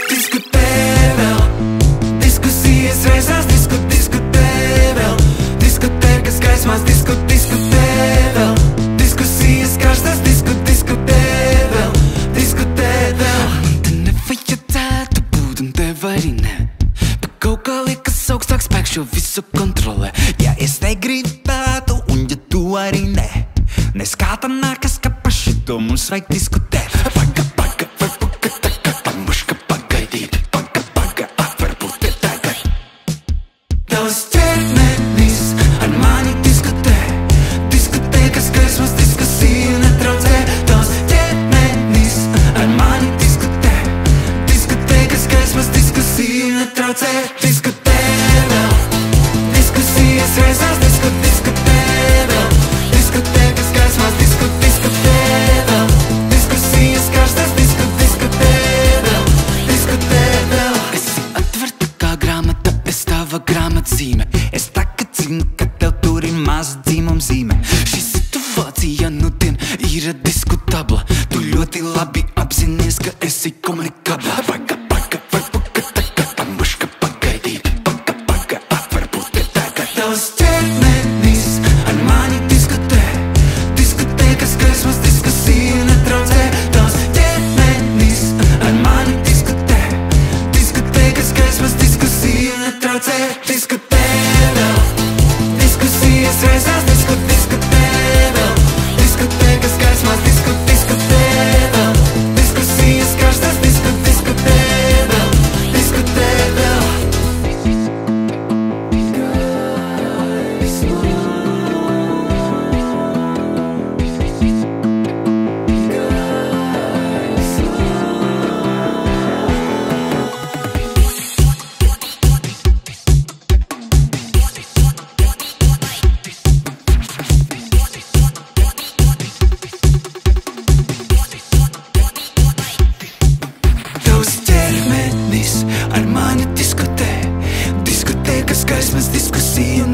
Diskutē vēl, diskusijas reizās, diskutē vēl, diskotēkas gaismās, diskutē vēl, diskusijas karstas, diskutē vēl, diskutē vēl. Man te nevajadzētu būt un tev arī ne, bet kaut kā liekas augstāk spēks šo visu kontrolē. Ja es negribētu un ja tu arī ne, neskāta nākas, ka par šito mums vajag diskutēt. Paga, varbūt tagad, pamuška pagaidīt, paga, varbūt tagad. Tavs ķermenis ar mani diskutē, kas gaismas diskusiju netraucē. Tavs ķermenis ar mani diskutē, kas gaismas diskusiju netraucē. Diskutē vēl, diskusijas reizās, diskutē vēl, diskutē, kas gaismās, diskutē vēl, diskusijas karstas, diskutē vēl, diskutē vēl. Esi atverta kā grāmata, es tava grāmatzīme. Es tagad zinu, ka tev tur ir maza dzīmumzīme. Šī situācija nudien ir diskutabla. Tu ļoti labi apzinies, ka esi komunikabla. Paga, varbūt tagad, pamuška pagaidīt, paga, varbūt tagad. Tavs ķermenis ar mani diskutē, kas gaismas diskusiju netraucē. Tavs ķermenis ar mani diskutē, kas gaismas diskusiju netraucē. Diskutē vēl, diskusijas reizās, diskutē vēl, diskutē, kas gaismās, diskutē vēl, diskusijas karstas, diskutē vēl, diskutē vēl. Tavs ķermenis ar mani diskutē, kas gaismas diskusiju